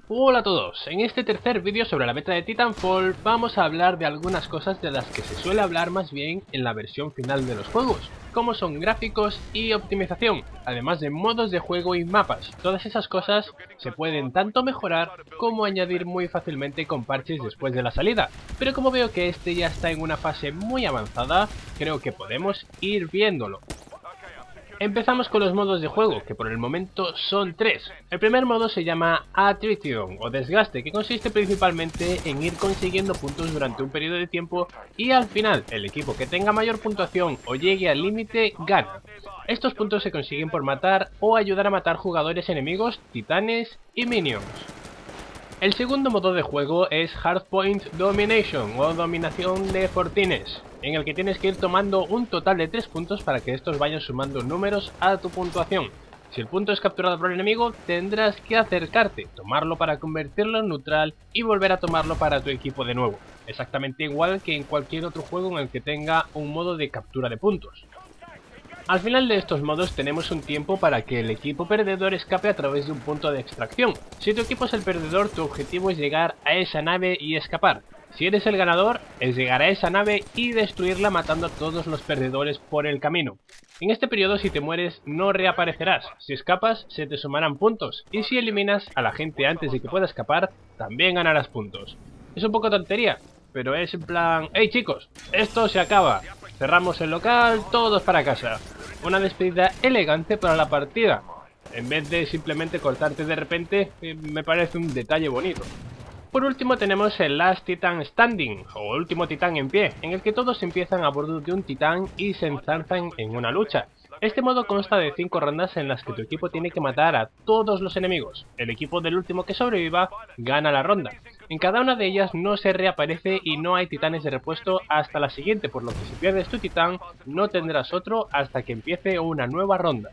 Hola a todos, en este tercer vídeo sobre la beta de Titanfall vamos a hablar de algunas cosas de las que se suele hablar más bien en la versión final de los juegos, como son gráficos y optimización, además de modos de juego y mapas. Todas esas cosas se pueden tanto mejorar como añadir muy fácilmente con parches después de la salida, pero como veo que este ya está en una fase muy avanzada, creo que podemos ir viéndolo. Empezamos con los modos de juego, que por el momento son tres. El primer modo se llama Attrition o desgaste, que consiste principalmente en ir consiguiendo puntos durante un periodo de tiempo y al final el equipo que tenga mayor puntuación o llegue al límite gana. Estos puntos se consiguen por matar o ayudar a matar jugadores enemigos, titanes y minions. El segundo modo de juego es Hardpoint Domination o dominación de fortines, en el que tienes que ir tomando un total de 3 puntos para que estos vayan sumando números a tu puntuación. Si el punto es capturado por el enemigo, tendrás que acercarte, tomarlo para convertirlo en neutral y volver a tomarlo para tu equipo de nuevo, exactamente igual que en cualquier otro juego en el que tenga un modo de captura de puntos. Al final de estos modos tenemos un tiempo para que el equipo perdedor escape a través de un punto de extracción. Si tu equipo es el perdedor, tu objetivo es llegar a esa nave y escapar. Si eres el ganador, es llegar a esa nave y destruirla matando a todos los perdedores por el camino. En este periodo, si te mueres, no reaparecerás. Si escapas, se te sumarán puntos. Y si eliminas a la gente antes de que pueda escapar, también ganarás puntos. Es un poco tontería, pero es en plan: ¡hey chicos! Esto se acaba. Cerramos el local, todos para casa. Una despedida elegante para la partida. En vez de simplemente cortarte de repente, me parece un detalle bonito. Por último tenemos el Last Titan Standing, o último titán en pie, en el que todos empiezan a bordo de un titán y se enzarzan en una lucha. Este modo consta de 5 rondas en las que tu equipo tiene que matar a todos los enemigos. El equipo del último que sobreviva gana la ronda. En cada una de ellas no se reaparece y no hay titanes de repuesto hasta la siguiente, por lo que si pierdes tu titán no tendrás otro hasta que empiece una nueva ronda.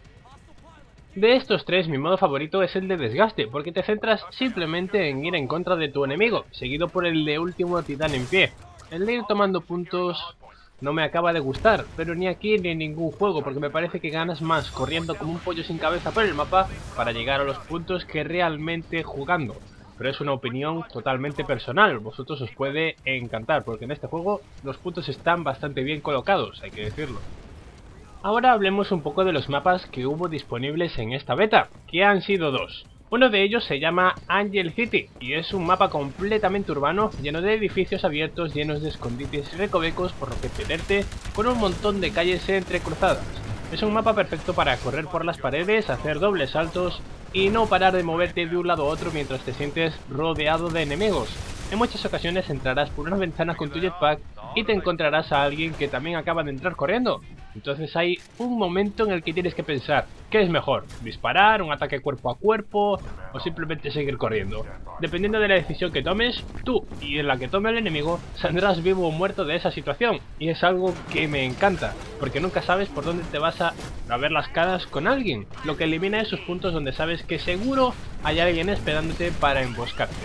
De estos tres, mi modo favorito es el de desgaste, porque te centras simplemente en ir en contra de tu enemigo, seguido por el de último titán en pie. El de ir tomando puntos no me acaba de gustar, pero ni aquí ni en ningún juego, porque me parece que ganas más corriendo como un pollo sin cabeza por el mapa para llegar a los puntos que realmente jugando. Pero es una opinión totalmente personal, vosotros os puede encantar, porque en este juego los puntos están bastante bien colocados, hay que decirlo. Ahora hablemos un poco de los mapas que hubo disponibles en esta beta, que han sido dos. Uno de ellos se llama Angel City y es un mapa completamente urbano lleno de edificios abiertos llenos de escondites y recovecos por lo que perderte con un montón de calles entrecruzadas. Es un mapa perfecto para correr por las paredes, hacer dobles saltos y no parar de moverte de un lado a otro mientras te sientes rodeado de enemigos. En muchas ocasiones entrarás por una ventana con tu jetpack y te encontrarás a alguien que también acaba de entrar corriendo. Entonces hay un momento en el que tienes que pensar, ¿qué es mejor? ¿Disparar, un ataque cuerpo a cuerpo o simplemente seguir corriendo? Dependiendo de la decisión que tomes, tú y en la que tome el enemigo, saldrás vivo o muerto de esa situación. Y es algo que me encanta, porque nunca sabes por dónde te vas a ver las caras con alguien, lo que elimina esos puntos donde sabes que seguro hay alguien esperándote para emboscarte.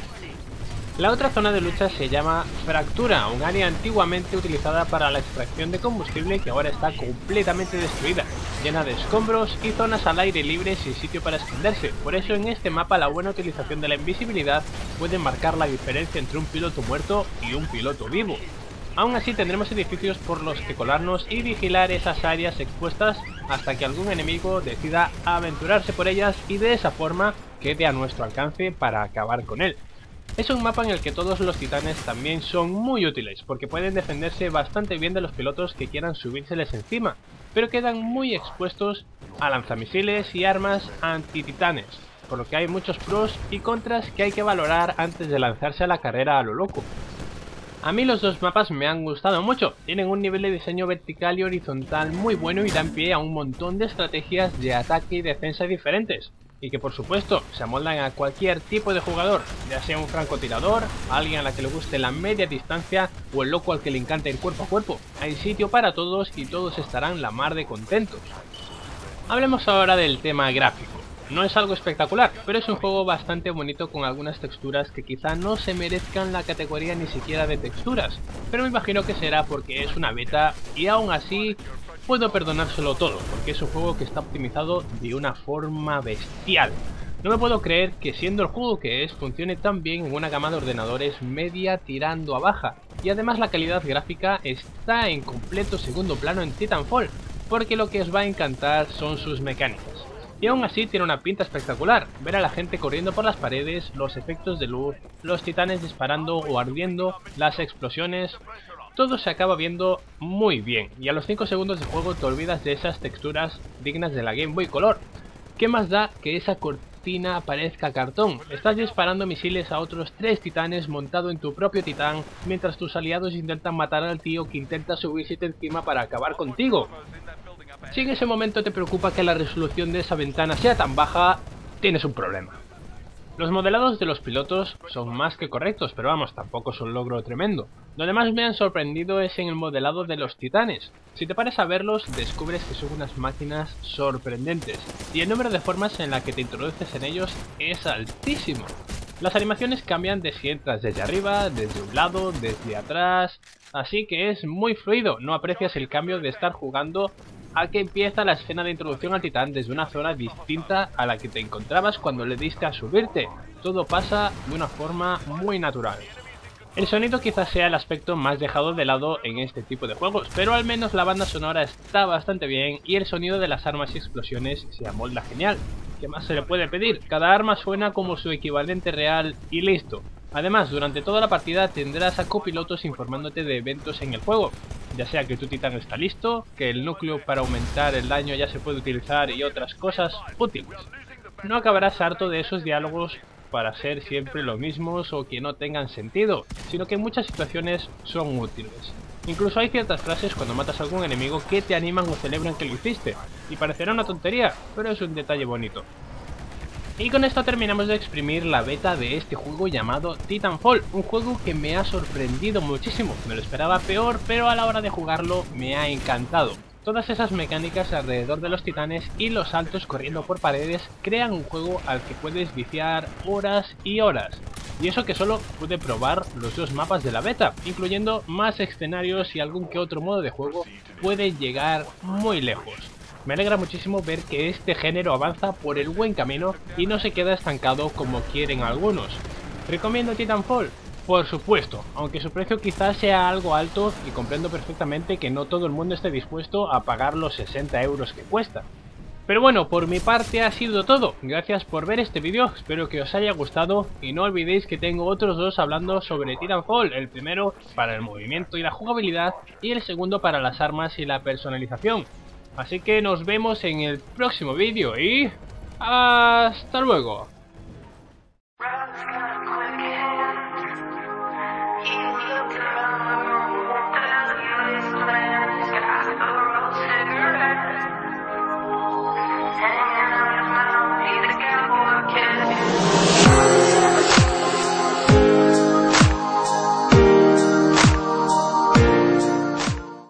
La otra zona de lucha se llama Fractura, un área antiguamente utilizada para la extracción de combustible que ahora está completamente destruida, llena de escombros y zonas al aire libre sin sitio para esconderse. Por eso en este mapa la buena utilización de la invisibilidad puede marcar la diferencia entre un piloto muerto y un piloto vivo. Aún así tendremos edificios por los que colarnos y vigilar esas áreas expuestas hasta que algún enemigo decida aventurarse por ellas y de esa forma quede a nuestro alcance para acabar con él. Es un mapa en el que todos los titanes también son muy útiles, porque pueden defenderse bastante bien de los pilotos que quieran subírseles encima, pero quedan muy expuestos a lanzamisiles y armas anti-titanes, por lo que hay muchos pros y contras que hay que valorar antes de lanzarse a la carrera a lo loco. A mí los dos mapas me han gustado mucho, tienen un nivel de diseño vertical y horizontal muy bueno y dan pie a un montón de estrategias de ataque y defensa diferentes. Y que por supuesto se amoldan a cualquier tipo de jugador, ya sea un francotirador, alguien a la que le guste la media distancia o el loco al que le encanta ir cuerpo a cuerpo. Hay sitio para todos y todos estarán la mar de contentos. Hablemos ahora del tema gráfico. No es algo espectacular, pero es un juego bastante bonito con algunas texturas que quizá no se merezcan la categoría ni siquiera de texturas, pero me imagino que será porque es una beta y aún así puedo perdonárselo todo, porque es un juego que está optimizado de una forma bestial. No me puedo creer que siendo el juego que es, funcione tan bien en una gama de ordenadores media tirando a baja, y además la calidad gráfica está en completo segundo plano en Titanfall, porque lo que os va a encantar son sus mecánicas. Y aún así tiene una pinta espectacular, ver a la gente corriendo por las paredes, los efectos de luz, los titanes disparando o ardiendo, las explosiones. Todo se acaba viendo muy bien, y a los 5 segundos de juego te olvidas de esas texturas dignas de la Game Boy Color. ¿Qué más da que esa cortina parezca cartón? Estás disparando misiles a otros 3 titanes montado en tu propio titán, mientras tus aliados intentan matar al tío que intenta subirse encima para acabar contigo. Si en ese momento te preocupa que la resolución de esa ventana sea tan baja, tienes un problema. Los modelados de los pilotos son más que correctos, pero vamos, tampoco es un logro tremendo. Donde más me han sorprendido es en el modelado de los titanes. Si te paras a verlos, descubres que son unas máquinas sorprendentes, y el número de formas en la que te introduces en ellos es altísimo. Las animaciones cambian de si entras desde arriba, desde un lado, desde atrás, así que es muy fluido, no aprecias el cambio de estar jugando a que empieza la escena de introducción al titán desde una zona distinta a la que te encontrabas cuando le diste a subirte. Todo pasa de una forma muy natural. El sonido quizás sea el aspecto más dejado de lado en este tipo de juegos, pero al menos la banda sonora está bastante bien y el sonido de las armas y explosiones se amolda genial. ¿Qué más se le puede pedir? Cada arma suena como su equivalente real y listo. Además, durante toda la partida tendrás a copilotos informándote de eventos en el juego, ya sea que tu titán está listo, que el núcleo para aumentar el daño ya se puede utilizar y otras cosas útiles. No acabarás harto de esos diálogos para ser siempre los mismos o que no tengan sentido, sino que en muchas situaciones son útiles. Incluso hay ciertas frases cuando matas a algún enemigo que te animan o celebran que lo hiciste, y parecerá una tontería, pero es un detalle bonito. Y con esto terminamos de exprimir la beta de este juego llamado Titanfall, un juego que me ha sorprendido muchísimo, me lo esperaba peor, pero a la hora de jugarlo me ha encantado. Todas esas mecánicas alrededor de los titanes y los saltos corriendo por paredes crean un juego al que puedes viciar horas y horas. Y eso que solo pude probar los 2 mapas de la beta, incluyendo más escenarios y algún que otro modo de juego, puede llegar muy lejos. Me alegra muchísimo ver que este género avanza por el buen camino y no se queda estancado como quieren algunos. ¿Recomiendo Titanfall? Por supuesto, aunque su precio quizás sea algo alto y comprendo perfectamente que no todo el mundo esté dispuesto a pagar los 60 € que cuesta. Pero bueno, por mi parte ha sido todo. Gracias por ver este vídeo, espero que os haya gustado y no olvidéis que tengo otros 2 hablando sobre Titanfall, el primero para el movimiento y la jugabilidad y el segundo para las armas y la personalización. Así que nos vemos en el próximo vídeo y hasta luego.